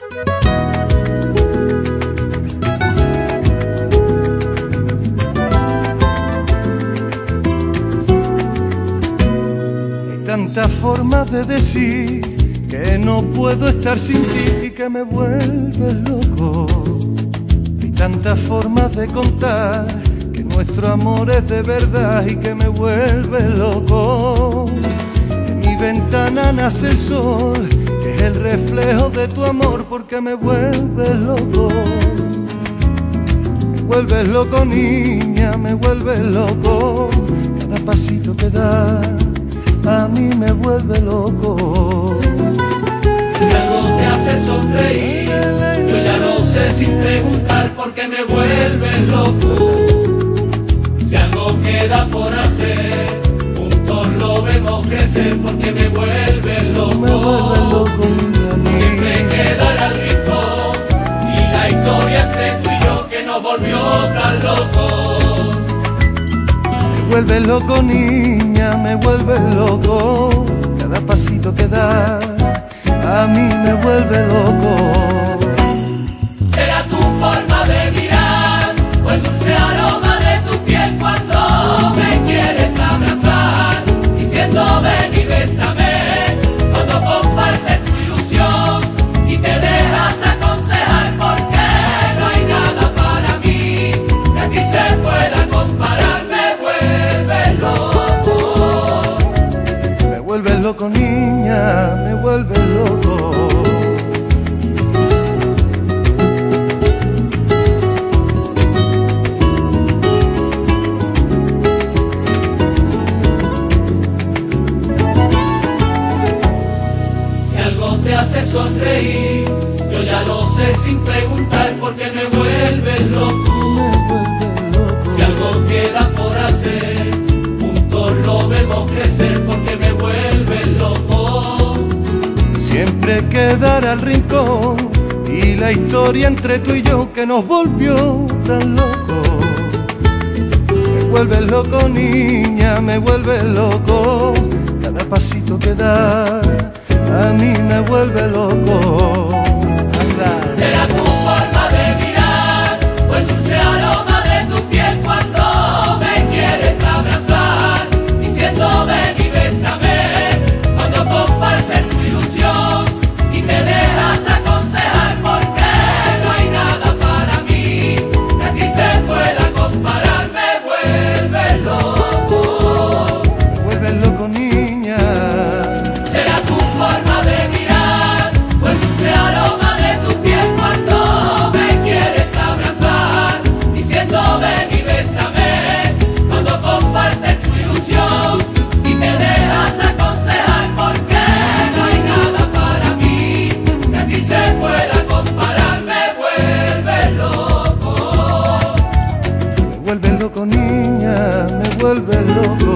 Tantas formas de decir que no puedo estar sin ti y que me vuelves loco. Hay tantas formas de contar que nuestro amor es de verdad y que me vuelve loco. En mi ventana nace el sol, que es el reflejo de tu amor, porque me vuelves loco. Me vuelves loco, niña, me vuelves loco. Cada pasito que das a mí me vuelve loco. Si algo te hace sonreír, yo ya no sé sin preguntar por qué me vuelves loco. Si algo queda por hacer, juntos lo vemos crecer, porque me vuelves loco. Me vuelve loco, siempre quedará el rincón y la historia entre tú y yo que nos volvió tan locos. Me vuelves loco, niña, me vuelves loco. Cada pasito que das a mí me vuelve loco. Será tu forma de mirar o el dulce aroma de tu piel cuando me quieres abrazar, diciendo ven y bésame, cuando compartes tu ilusión y te dejas aconsejar, porque no hay nada para mí que a ti se pueda comparar. Me vuelves loco, niña, me vuelves loco. Si algo te hace sonreír, yo ya lo sé sin preguntar, porque me vuelves loco. Si algo queda por hacer, juntos lo vemos crecer, porque me vuelves loco. Siempre quedará el rincón y la historia entre tú y yo que nos volvió tan locos. Me vuelves loco, niña, me vuelves loco. Cada pasito que das a mí me vuelve loco. Anda. Será tu forma de mirar o el dulce aroma de tu piel cuando me quieres abrazar, diciendo ven y bésame, cuando compartes tu ilusión y te dejas aconsejar, porque no hay nada para mí que a ti se pueda comparar. Me vuelves loco. Me vuelves loco, niña. Será tu forma de mirar o el dulce aroma de tu piel cuando me quieres abrazar, diciendo ven y bésame, cuando compartes tu ilusión y te dejas aconsejar, porque no hay nada para mí que a ti se pueda comparar. Me vuelves loco. Me vuelves loco, niña, me vuelves loco.